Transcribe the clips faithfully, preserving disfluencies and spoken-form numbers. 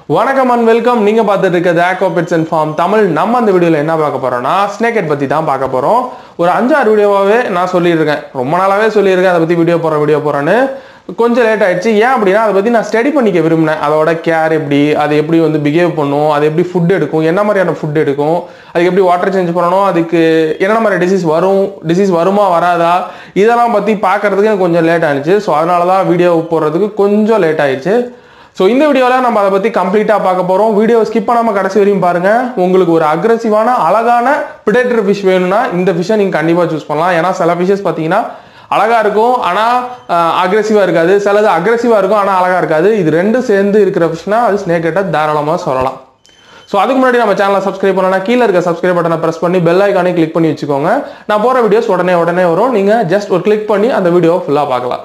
வணக்கம் and welcome. நீங்க பார்த்துட்டு இருக்கிறது Aqua Pets and Farm Tamil. நம்ம அந்த வீடியோல என்ன பார்க்க போறோம்னா ஸ்னேக் ஹெட் பத்தி தான் பார்க்க போறோம். ஒரு அஞ்சு ஆறு வீடியோவாவே நான் சொல்லியிருக்கேன், ரொம்ப நாளாவே சொல்லியிருக்கேன் அதை பத்தி வீடியோ போற வீடியோ போறேன்னு. கொஞ்சம் லேட் ஆயிடுச்சு. ஏன் அப்படின்னா அதை பத்தி நான் ஸ்டடி பண்ணிக்க விரும்பினேன். அதோட கேர் எப்படி, அது எப்படி வந்து பிஹேவ் பண்ணும், அது எப்படி ஃபுட் எடுக்கும், என்ன மாதிரியான ஃபுட் எடுக்கும், அதுக்கு எப்படி வாட்டர் சேஞ்ச் பண்ணணும், அதுக்கு என்ன மாதிரி டிசீஸ் வரும், டிசீஸ் வருமா வராதா, இதெல்லாம் பத்தி பார்க்கறதுக்கு எனக்கு கொஞ்சம் லேட் ஆயிடுச்சு. ஸோ அதனால தான் வீடியோ போடுறதுக்கு கொஞ்சம் லேட் ஆயிடுச்சு. ஸோ இந்த வீடியோவில் நம்ம அதை பற்றி கம்ப்ளீட்டாக பார்க்க போகிறோம். வீடியோ ஸ்கிப் பண்ணாமல் கடைசி வரையும் பாருங்கள். உங்களுக்கு ஒரு அக்ரெசிவான அழகான பிரெடேட்டர் ஃபிஷ் வேணும்னா இந்த ஃபிஷ்ஷை நீங்கள் கண்டிப்பாக சூஸ் பண்ணலாம். ஏன்னா சில ஃபிஷ்ஷஸ் பார்த்தீங்கன்னா அழகாக இருக்கும் ஆனால் அக்ரெசிவாக இருக்காது, சிலது அக்ரெசிவாக இருக்கும் ஆனால் அழகாக இருக்காது. இது ரெண்டும் சேர்ந்து இருக்கிற ஃபிஷ்னா அது ஸ்னேக் ஹெட்டை தாராளமாக சொல்லலாம். ஸோ அதுக்கு முன்னாடி நம்ம சேனலை சப்ஸ்கிரைப் பண்ணனா கீழே இருக்க சப்ஸ்கிரைப் பட்டனை ப்ரெஸ் பண்ணி பெல் ஐக்கானே கிளிக் பண்ணி வச்சுக்கோங்க. நான் போகிற வீடியோஸ் உடனே உடனே வரும். நீங்கள் ஜஸ்ட் ஒரு கிளிக் பண்ணி அந்த வீடியோவை ஃபுல்லாக பார்க்கலாம்.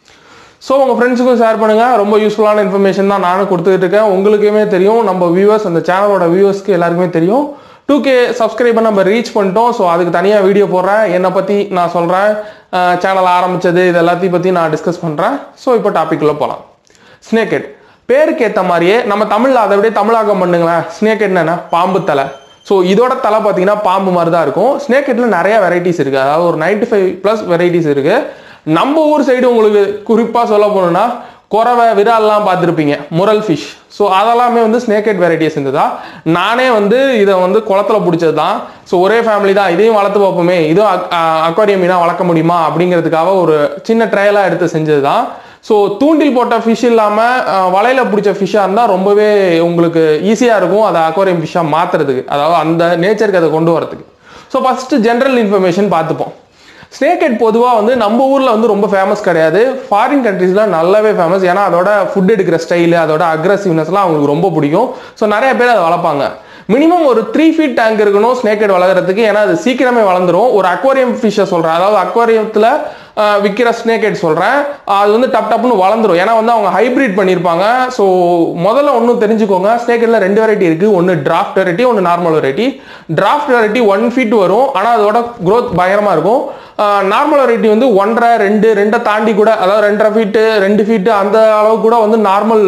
ஸோ உங்கள் ஃப்ரெண்ட்ஸுக்கும் ஷேர் பண்ணுங்கள். ரொம்ப யூஸ்ஃபுல்லான இன்ஃபர்மேஷன் தான் நானும் கொடுத்துட்டு இருக்கேன். உங்களுக்குமே தெரியும், நம்ம வியூவர்ஸ், அந்த சேனலோட வியூவர்ஸ்க்கு எல்லாருக்குமே தெரியும், டூ கே சப்ஸ்கிரைபர் நம்ம ரீச் பண்ணிட்டோம். ஸோ அதுக்கு தனியாக வீடியோ போடுறேன், என்னை பற்றி நான் சொல்கிறேன், சேனல் ஆரம்பித்தது இது எல்லாத்தையும் பற்றி நான் டிஸ்கஸ் பண்ணுறேன். ஸோ இப்போ டாபிக்குள்ளே போகலாம். ஸ்னேக் ஹெட் பேருக்கு ஏற்ற மாதிரியே நம்ம தமிழில் அதை விட தமிழாக்கம் பண்ணுங்களேன். ஸ்னேக் ஹெட்னா என்ன? பாம்பு தலை. ஸோ இதோட தலை பார்த்தீங்கன்னா பாம்பு மாதிரி தான் இருக்கும். ஸ்னேக் ஹெட்டில் நிறைய வெரைட்டிஸ் இருக்குது, அதாவது ஒரு நைன்டி ஃபைவ் ப்ளஸ் வெரைட்டிஸ் இருக்குது. நம்ம ஊர் சைடு உங்களுக்கு குறிப்பாக சொல்ல போனோம்னா குறவை விரால்லாம் பார்த்துருப்பீங்க, முரல் ஃபிஷ். ஸோ அதெல்லாமே வந்து ஸ்னேக் ஹெட் வெரைட்டிஸ் இருந்ததா. நானே வந்து இதை வந்து குளத்துல பிடிச்சது தான். ஸோ ஒரே ஃபேமிலி தான், இதையும் வளர்த்து பார்ப்போமே, இதுவும் அக்வாரியம் மீனாக வளர்க்க முடியுமா அப்படிங்கிறதுக்காக ஒரு சின்ன ட்ரையலாக எடுத்து செஞ்சது தான். ஸோ தூண்டில் போட்ட ஃபிஷ் இல்லாமல் வலையில் பிடிச்ச ஃபிஷ்ஷாக இருந்தால் ரொம்பவே உங்களுக்கு ஈஸியாக இருக்கும் அதை அக்வாரியம் ஃபிஷ்ஷாக மாற்றுறதுக்கு, அதாவது அந்த நேச்சருக்கு அதை கொண்டு வரதுக்கு. ஸோ ஃபஸ்ட்டு ஜென்ரல் இன்ஃபர்மேஷன் பார்த்துப்போம். ஸ்னேக் ஹெட் பொதுவாக வந்து நம்ம ஊரில் வந்து ரொம்ப ஃபேமஸ் கிடையாது, ஃபாரின் கண்ட்ரீஸில் நல்லாவே ஃபேமஸ். ஏன்னா அதோட ஃபுட் எடுக்கிற ஸ்டைலு, அதோட அக்ரெசிவ்னஸ்லாம் அவங்களுக்கு ரொம்ப பிடிக்கும். ஸோ நிறைய பேர் அதை வளர்ப்பாங்க. மினிமம் ஒரு த்ரீ ஃபீட் டேங்க் இருக்கணும் ஸ்னேக் ஹெட் வளர்க்குறதுக்கு. ஏன்னா அது சீக்கிரமே வளர்ந்துடும். ஒரு அக்வாரியம் ஃபிஷ்ஷை சொல்கிறேன், அதாவது அக்வாரியத்தில் விற்கிற ஸ்னேக் ஹெட் சொல்கிறேன், அது வந்து டப் டப்னு வளர்ந்துடும். ஏன்னா வந்து அவங்க ஹைப்ரிட் பண்ணியிருப்பாங்க. ஸோ முதல்ல ஒன்றும் தெரிஞ்சுக்கோங்க, ஸ்னேக் ஹெட்டில் ரெண்டு வெரைட்டி இருக்குது. ஒன்று டிராஃப்ட் வெரைட்டி, ஒன்று normal variety. Dwarf variety one feet வரும், ஆனால் அதோட க்ரோத் பயங்கரமாக இருக்கும். நார்மல் வெரைட்டி வந்து ஒன்றரை ரெண்டு ரெண்டை தாண்டி கூட, அதாவது ரெண்டரை ஃபீட்டு ரெண்டு ஃபீட்டு அந்த அளவுக்கு கூட வந்து நார்மல்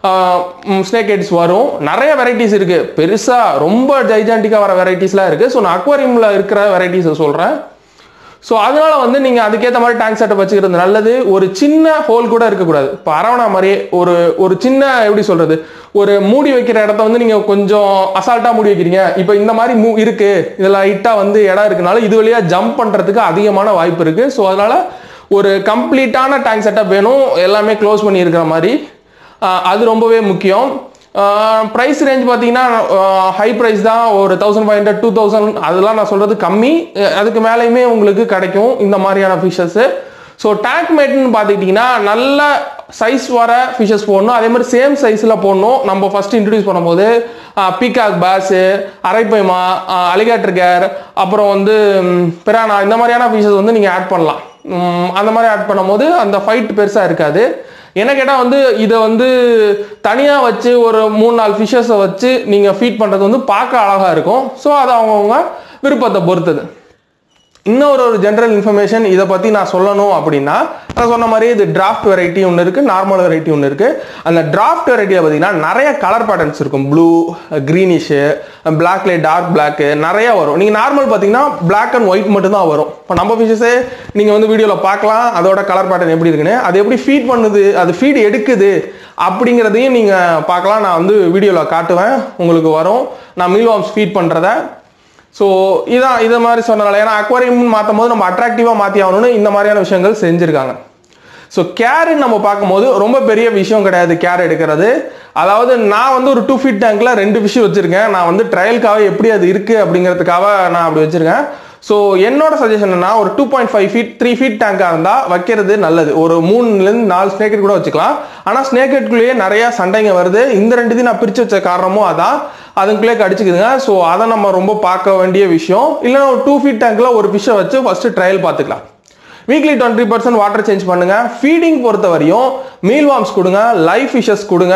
ஸ்னேக் ஹெட்ஸ் வரும். நிறைய வெரைட்டிஸ் இருக்குது, பெருசாக ரொம்ப ஜைஜாண்டிக்காக வர வெரைட்டிஸ்லாம் இருக்குது. ஸோ நான் அக்வாரியமில் இருக்கிற வெரைட்டிஸை சொல்கிறேன். ஸோ அதனால வந்து நீங்கள் அதுக்கேற்ற மாதிரி டேங்க் செட்டப் வச்சுக்கிறது நல்லது. ஒரு சின்ன ஹோல் கூட இருக்கக்கூடாது. இப்போ அரவணா மாதிரியே ஒரு ஒரு சின்ன, எப்படி சொல்கிறது, ஒரு மூடி வைக்கிற இடத்த வந்து நீங்கள் கொஞ்சம் அசால்ட்டாக மூடி வைக்கிறீங்க. இப்போ இந்த மாதிரி மூ இருக்குது, இதில் லைட்டாக வந்து இடம் இருக்குனால இது வழியாக ஜம்ப் பண்ணுறதுக்கு அதிகமான வாய்ப்பு இருக்குது. ஸோ அதனால் ஒரு கம்ப்ளீட்டான டேங்க் செட்டப் வேணும், எல்லாமே க்ளோஸ் பண்ணி இருக்கிற மாதிரி. அது ரொம்பவே முக்கியம். ப்ரைஸ் ரேஞ்ச் பார்த்தீங்கன்னா ஹை ப்ரைஸ் தான், ஒரு thousand five hundred two thousand அதெல்லாம் நான் சொல்கிறது கம்மி. அதுக்கு மேலேயுமே உங்களுக்கு கிடைக்கும் இந்த மாதிரியான ஃபிஷ்ஷஸ்ஸு. ஸோ டேங்க் மேட்னு பார்த்துக்கிட்டிங்கன்னா நல்ல சைஸ் வர ஃபிஷ்ஷஸ் போடணும். அதே மாதிரி சேம் சைஸில் போடணும். நம்ம ஃபஸ்ட்டு இன்ட்ரடியூஸ் பண்ணும்போது peacock bass, arapaima, alligator gar, அப்புறம் வந்து பிரானா, இந்த மாதிரியான ஃபிஷ்ஷஸ் வந்து நீங்கள் ஆட் பண்ணலாம். அந்த மாதிரி ஆட் பண்ணும்போது அந்த ஃபைட் பெருசாக இருக்காது. என்ன கேட்டால் வந்து இதை வந்து தனியாக வச்சு ஒரு மூணு நாலு ஃபிஷ்ஷஸை வச்சு நீங்கள் ஃபீட் பண்ணுறது வந்து பார்க்க அழகாக இருக்கும். ஸோ அது அவங்கவுங்க விருப்பத்தை பொறுத்தது. இன்னொரு ஒரு ஜென்ரல் இன்ஃபர்மேஷன் இதை பற்றி நான் சொல்லணும் அப்படின்னா, நான் சொன்ன மாதிரி இது டிராஃப்ட் வெரைட்டி ஒன்று இருக்குது, நார்மல் வெரைட்டி ஒன்று இருக்குது. அந்த டிராஃப்ட் வெரைட்டியில் பார்த்தீங்கன்னா நிறைய கலர் பேட்டர்ன்ஸ் இருக்கும். ப்ளூ, க்ரீனிஷு, பிளாக்ல டார்க் பிளாக்கு நிறைய வரும். நீங்கள் நார்மல் பார்த்தீங்கன்னா பிளாக் அண்ட் ஒயிட் மட்டும்தான் வரும். இப்போ நம்ம ஃபிஷ்ஷஸே நீங்கள் வந்து வீடியோவில் பார்க்கலாம், அதோட கலர் பேட்டர்ன் எப்படி இருக்குன்னு, அது எப்படி ஃபீட் பண்ணுது, அது ஃபீட் எடுக்குது அப்படிங்கிறதையும் நீங்கள் பார்க்கலாம். நான் வந்து வீடியோவில் காட்டுவேன், உங்களுக்கு வரும் நான் மீல்வார்ம்ஸ் ஃபீட் பண்ணுறத. ஸோ இதான் இதை மாதிரி சொன்னதால, ஏன்னா அக்வாரியம் மாற்றும் போது நம்ம அட்ராக்டிவாக மாற்றி ஆகணும்னு இந்த மாதிரியான விஷயங்கள் செஞ்சுருக்காங்க. ஸோ கேருன்னு நம்ம பார்க்கும்போது ரொம்ப பெரிய விஷயம் கிடையாது கேர் எடுக்கிறது. அதாவது நான் வந்து ஒரு டூ ஃபீட் டேங்க்கில் ரெண்டு ஃபிஷ் வச்சுருக்கேன். நான் வந்து ட்ரையலுக்காக எப்படி அது இருக்குது அப்படிங்கிறதுக்காக நான் அப்படி வச்சுருக்கேன். ஸோ என்னோட சஜஷன் என்ன, ஒரு two point five feet three feet டேங்காக இருந்தால் வைக்கிறது நல்லது. ஒரு மூணுலேருந்து நாலு ஸ்னேக் ஹெட் கூட வச்சுக்கலாம். ஆனால் ஸ்னேக் ஹெட்குள்ளேயே நிறையா சண்டைங்க வருது. இந்த ரெண்டுத்தையும் நான் பிரித்து வச்ச காரணமும் அதான், அதுக்குள்ளே கடிச்சிக்குதுங்க. ஸோ அதை நம்ம ரொம்ப பார்க்க வேண்டிய விஷயம். இல்லைன்னா ஒரு டூ ஃபீட் டேங்க்கில் ஒரு ஃபிஷ்ஷை வச்சு ஃபஸ்ட்டு ட்ரையல் பார்த்துக்கலாம். Weekly twenty percent water change பண்ணுங்க. ஃபீடிங் பொறுத்த வரையும் மீல்வார்ம்ஸ் கொடுங்க, லைவ் ஃபிஷஸ் கொடுங்க,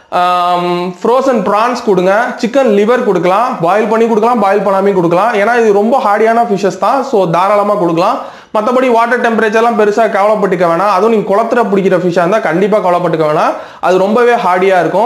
ஃப்ரோசன் ப்ரான்ஸ் கொடுங்க, சிக்கன் லிவர் கொடுக்கலாம், பாயில் பண்ணி கொடுக்கலாம், பாயில் பண்ணாமே கொடுக்கலாம். ஏன்னா இது ரொம்ப ஹார்டியான ஃபிஷஸ் தான். ஸோ தாராளமாக கொடுக்கலாம். மற்றபடி வாட்டர் டெம்பரேச்சர்லாம் பெருசாக கவலைப்பட்டுக்க வேணாம். அதுவும் நீங்கள் குளத்துல பிடிக்கிற ஃபிஷ்ஷாக இருந்தால் கண்டிப்பாக கவலைப்பட்டுக்க வேணாம், அது ரொம்பவே ஹார்டியாக இருக்கும்.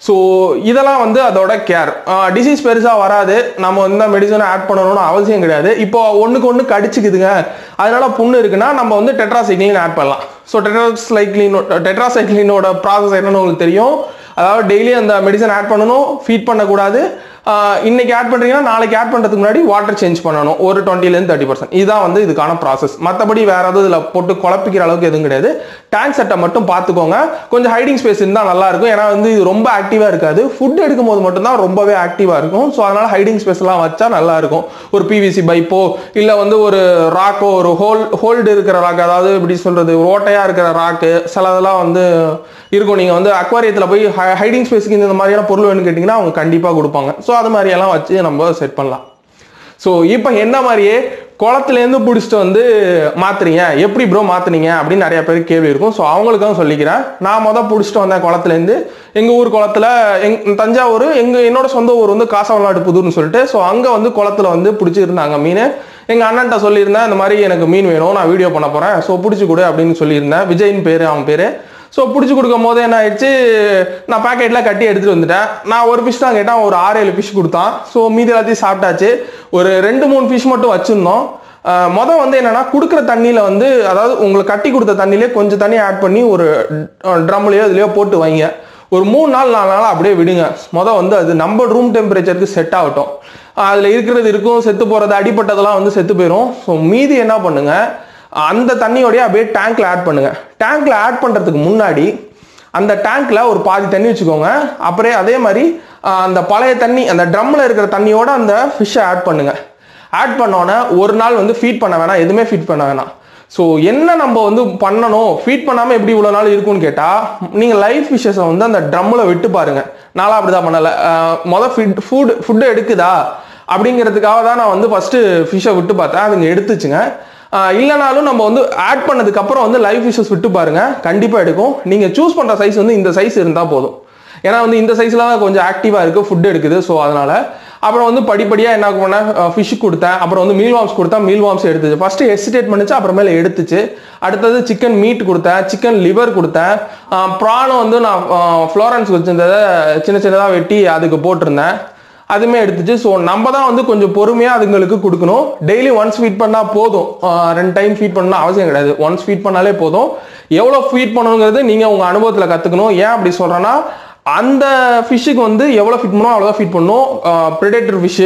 ஸோ இதெல்லாம் வந்து அதோட கேர். டிசீஸ் பெருசாக வராது, நம்ம இந்த மெடிசனை ஆட் பண்ணணும்னு அவசியம் கிடையாது. இப்போ ஒன்றுக்கு ஒன்று கடிச்சிக்குதுங்க, அதனால புண்ணு இருக்குன்னா நம்ம வந்து டெட்ராசைக்ளின் ஆட் பண்ணலாம். ஸோ டெட்ராசைக்ளின் டெட்ராசைக்ளினோட ப்ராசஸ் என்னன்னு உங்களுக்கு தெரியும். அதாவது டெய்லி அந்த மெடிசன் ஆட் பண்ணணும், ஃபீட் பண்ணக்கூடாது. இன்னைக்கு ஆட் பண்ணுறீங்கன்னா நாளைக்கு ஆட் பண்ணுறதுக்கு முன்னாடி வாட்டர் சேஞ்ச் பண்ணணும் ஒரு டுவெண்ட்டிலேருந்து தேர்ட்டி பர்சன்ட். இதுதான் வந்து இதுக்கான ப்ராசஸ். மற்றபடி வேற எதுவும் இதில் போட்டு குழப்பிக்கிற அளவுக்கு எதுவும் கிடையாது. டேங்க் செட்டை மட்டும் பார்த்துக்கோங்க, கொஞ்சம் ஹைடிங் ஸ்பேஸ் இருந்தால் நல்லா இருக்கும். ஏன்னா வந்து இது ரொம்ப ஆக்டிவாக இருக்காது, ஃபுட் எடுக்கும் போது மட்டும்தான் ரொம்பவே ஆக்டிவாக இருக்கும். ஸோ அதனால ஹைடிங் ஸ்பேஸ்லாம் வச்சா நல்லா இருக்கும். ஒரு பிவிசி பைப்போ இல்லை வந்து ஒரு ராக்கோ, ஒரு ஹோல் ஹோல்டு இருக்கிற ராக், அதாவது எப்படி சொல்றது, ஓட்டையாக இருக்கிற ராக்கு சிலதெல்லாம் வந்து இருக்கும். நீங்கள் வந்து அக்வாரியத்தில் போய் ஹைடிங் ஸ்பேஸுக்கு இந்த மாதிரியான பொருள் வேணும்னு கேட்டிங்கன்னா அவங்க கண்டிப்பாக கொடுப்பாங்க. ஸோ அது மாதிரியெல்லாம் வச்சு நம்ம செட் பண்ணலாம். ஸோ இப்போ என்ன மாதிரியே குளத்துலேருந்து பிடிச்சிட்டு வந்து மாத்துறீங்க, எப்படி ப்ரோ மாத்துனீங்க அப்படின்னு நிறைய பேருக்கு கேள்வி இருக்கும். ஸோ அவங்களுக்கும் சொல்லிக்கிறேன். நான் மொதல் பிடிச்சிட்டு வந்தேன் குளத்துலேருந்து. எங்கள் ஊர் குளத்துல, எங் தஞ்சாவூர், எங்கள் என்னோட சொந்த ஊர் வந்து காசவநாடு புதூர்னு சொல்லிட்டு. ஸோ அங்கே வந்து குளத்துல வந்து பிடிச்சிருந்தாங்க மீன். எங்கள் அண்ணன்ட்ட சொல்லியிருந்தேன், இந்த மாதிரி எனக்கு மீன் வேணும், நான் வீடியோ பண்ண போகிறேன், ஸோ பிடிச்சி கொடு அப்படின்னு சொல்லியிருந்தேன். விஜயின் பேர், அவன் பேர். ஸோ பிடிச்சி கொடுக்கும் போது என்ன ஆயிடுச்சு, நான் பேக்கெட்டில் கட்டி எடுத்துகிட்டு வந்துட்டேன். நான் ஒரு ஃபிஷ் தான் கேட்டேன், ஒரு ஆறு ஏழு ஃபிஷ் கொடுத்தான். ஸோ மீதி எல்லாத்தையும் சாப்பிட்டாச்சு. ஒரு ரெண்டு மூணு ஃபிஷ் மட்டும் வச்சுருந்தோம். மொதல் வந்து என்னென்னா, கொடுக்குற தண்ணியில் வந்து, அதாவது உங்களுக்கு கட்டி கொடுத்த தண்ணியிலே கொஞ்சம் தண்ணி ஆட் பண்ணி ஒரு ட்ரம்லையோ இதுலையோ போட்டு வைங்க. ஒரு மூணு நாள் நாலு நாள் அப்படியே விடுங்க. மொதல் வந்து அது நம்ம ரூம் டெம்பரேச்சருக்கு செட் ஆகட்டும். அதில் இருக்கிறது இருக்கும், செத்து போகிறது, அடிப்பட்டதெல்லாம் வந்து செத்து போயிடும். ஸோ மீதி என்ன பண்ணுங்கள், அந்த தண்ணியோடய அப்படியே டேங்க்ல ஆட் பண்ணுங்க. டேங்க்ல ஆட் பண்றதுக்கு முன்னாடி அந்த டேங்க்ல ஒரு பாதி தண்ணி வச்சுக்கோங்க. அப்புறம் அதே மாதிரி அந்த பழைய தண்ணி, அந்த ட்ரம்ல இருக்கிற தண்ணியோட அந்த ஃபிஷ்ஷை ஆட் பண்ணுங்க. ஆட் பண்ணோன்னே ஒரு நாள் வந்து ஃபீட் பண்ண வேணாம், எதுவுமே ஃபீட் பண்ண வேணாம். ஸோ என்ன நம்ம வந்து பண்ணணும், ஃபீட் பண்ணாமல் எப்படி இவ்வளோ நாள் இருக்கும்னு கேட்டால், நீங்கள் லைவ் ஃபிஷ்ஷஸை வந்து அந்த ட்ரம்மில் விட்டு பாருங்க. நானும் அப்படி தான் பண்ணலை. மொதல் ஃபீட் ஃபுட் ஃபுட்டு எடுக்குதா அப்படிங்கிறதுக்காக தான் நான் வந்து ஃபஸ்ட்டு ஃபிஷ்ஷை விட்டு பார்த்தேன். அதுங்க எடுத்துச்சுங்க. இல்லைனாலும் நம்ம வந்து ஆட் பண்ணதுக்கு அப்புறம் வந்து லைவ் ஃபிஷஸ் விட்டு பாருங்க, கண்டிப்பா எடுக்கும். நீங்க சூஸ் பண்ற சைஸ் வந்து இந்த சைஸ் இருந்தா போதும். ஏன்னா வந்து இந்த சைஸ்ல தான் கொஞ்சம் ஆக்டிவா இருக்கு, ஃபுட் எடுக்குது. ஸோ அதனால அப்புறம் வந்து படிப்படியா என்ன பண்ணேன், ஃபிஷ் கொடுத்தேன். அப்புறம் வந்து மீல் வார்ம்ஸ் கொடுத்தா மீல் வார்ம்ஸ் எடுத்துச்சு. ஃபர்ஸ்ட் ஹெசிடேட் பண்ணிச்சு, அப்புறமேல எடுத்துச்சு. அடுத்தது சிக்கன் மீட் கொடுத்தேன், சிக்கன் லிவர் கொடுத்தேன். ப்ரானும் வந்து நான் ஃப்ளோரன்ஸ் வச்சிருந்ததை சின்ன சின்னதாக வெட்டி அதுக்கு போட்டிருந்தேன், அதுவுமே எடுத்துச்சு. ஸோ நம்ம தான் வந்து கொஞ்சம் பொறுமையாக அதுங்களுக்கு கொடுக்கணும். டெய்லி ஒன்ஸ் ஃபீட் பண்ணால் போதும், ரெண்டு டைம் ஃபீட் பண்ணணும் அவசியம் கிடையாது. ஒன்ஸ் ஃபீட் பண்ணாலே போதும். எவ்வளோ ஃபீட் பண்ணணுங்கிறது நீங்கள் உங்கள் அனுபவத்தில் கற்றுக்கணும். ஏன் அப்படி சொல்கிறேன்னா, அந்த ஃபிஷ்ஷுக்கு வந்து எவ்வளோ ஃபீட் பண்ணணும் அவ்வளோதான் ஃபீட் பண்ணணும். ப்ரெடேட்டர் ஃபிஷ்ஷு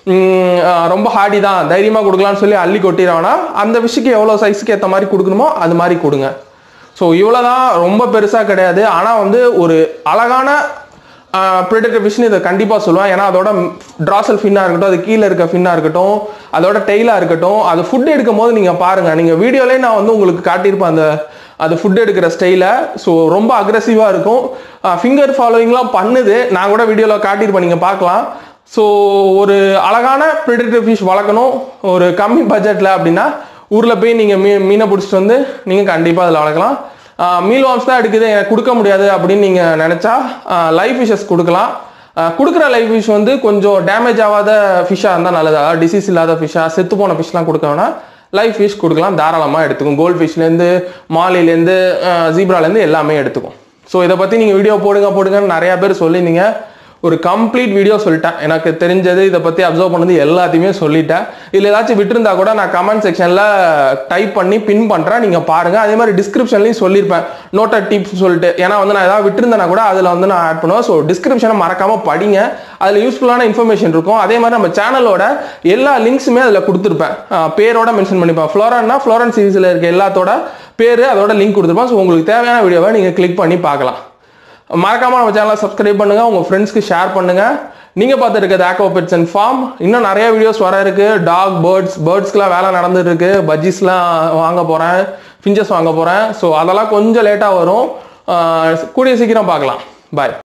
ரொம்ப ஹார்டி தான், தைரியமாக கொடுக்கலான்னு சொல்லி அள்ளி கொட்டிடுவானா, அந்த ஃபிஷ்ஷுக்கு எவ்வளோ சைஸுக்கு ஏற்ற மாதிரி கொடுக்கணுமோ அது மாதிரி கொடுங்க. ஸோ இவ்வளோதான், ரொம்ப பெருசாக கிடையாது. ஆனால் வந்து ஒரு அழகான ப்ரெடேட்டர் ஃபிஷ்னு இதை கண்டிப்பாக சொல்லுவேன். ஏன்னா அதோட ட்ராசல் ஃபின்னாக இருக்கட்டும், அது கீழே இருக்க ஃபின்னாக இருக்கட்டும், அதோட டெய்லாக இருக்கட்டும், அது ஃபுட் எடுக்கும் போது நீங்கள் பாருங்கள். நீங்கள் வீடியோலேயே நான் வந்து உங்களுக்கு காட்டியிருப்பேன் அந்த அது ஃபுட் எடுக்கிற ஸ்டைலை. ஸோ ரொம்ப அக்ரெசிவாக இருக்கும், ஃபிங்கர் ஃபாலோவிங்லாம் பண்ணுது. நான் கூட வீடியோவில் காட்டியிருப்பேன், நீங்கள் பார்க்கலாம். ஸோ ஒரு அழகான ப்ரெடேட்டர் ஃபிஷ் வளர்க்கணும் ஒரு கம்மி பட்ஜெட்டில் அப்படின்னா, ஊரில் போய் நீங்கள் மீ மீனை பிடிச்சிட்டு வந்து நீங்கள் கண்டிப்பாக அதில் வளர்க்கலாம். மீல் வார்ம்ஸ் தான் எடுக்குது, எனக்கு கொடுக்க முடியாது அப்படின்னு நீங்கள் நினச்சா லைவ் ஃபிஷஸ் கொடுக்கலாம். கொடுக்குற லைவ் ஃபிஷ் வந்து கொஞ்சம் டேமேஜ் ஆகாத ஃபிஷ்ஷாக இருந்தால் நல்லது. அதாவது டிசீஸ் இல்லாத ஃபிஷ்ஷாக, செத்து போன ஃபிஷ்லாம் கொடுக்க வேணா, லைவ் ஃபிஷ் கொடுக்கலாம், தாராளமாக எடுத்துக்கும். கோல்ட் ஃபிஷ்லேருந்து, மாலிலேருந்து, ஜீப்ராலேருந்து எல்லாமே எடுத்துக்கும். ஸோ இதை பற்றி நீங்கள் வீடியோ போடுங்க போடுங்கன்னு நிறையா பேர் சொல்லியிருந்தீங்க. ஒரு கம்ப்ளீட் வீடியோ சொல்லிட்டேன். எனக்கு தெரிஞ்சது இதை பற்றி அப்சர்வ் பண்ணது எல்லாத்தையுமே சொல்லிட்டேன். இதில் ஏதாச்சும் விட்டுருந்தா கூட நான் கமெண்ட் செக்ஷனில் டைப் பண்ணி பின் பண்ணுறேன், நீங்கள் பாருங்கள். அதே மாதிரி டிஸ்கிரிப்ஷன்லையும் சொல்லியிருப்பேன் நோட்டட் டிப்ஸ் சொல்லிட்டு. ஏன்னா வந்து நான் ஏதாவது விட்டுருந்தேன்னா கூட அதில் வந்து நான் ஆட் பண்ணுவேன். ஸோ டிஸ்கிரிப்ஷனை மறக்காமல் படிங்க, அதில் யூஸ்ஃபுல்லான இன்ஃபர்மேஷன் இருக்கும். அதே மாதிரி நம்ம சேனலோட எல்லா லிங்க்ஸுமே அதில் கொடுத்துருப்பேன், பேரோட மென்ஷன் பண்ணிப்பேன். ஃப்ளோரன்னா ஃப்ளோரன் சீரீஸில் இருக்க எல்லாத்தோட பேர், அதோட லிங்க் கொடுத்துருப்பேன். ஸோ உங்களுக்கு தேவையான வீடியோவை நீங்கள் கிளிக் பண்ணி பார்க்கலாம். மறக்காம நம்ம சேனலை சப்ஸ்கிரைப் பண்ணுங்க, உங்க ஃப்ரெண்ட்ஸ்க்கு ஷேர் பண்ணுங்க. நீங்க பார்த்துட்டு இருக்கிறது ஆக்வா பெட்ஸ் அண்ட் ஃபார்ம். இன்னும் நிறைய வீடியோஸ் வர இருக்கு. டாக், பேர்ட்ஸ் பேர்ட்ஸ்க்குலாம் வேலை நடந்துட்டு இருக்கு. பஜ்ஜீஸ்லாம் வாங்க போறேன், ஃபிஞ்சஸ் வாங்க போறேன். ஸோ அதெல்லாம் கொஞ்சம் லேட்டாக வரும், கூடிய சீக்கிரம் பார்க்கலாம். பாய்.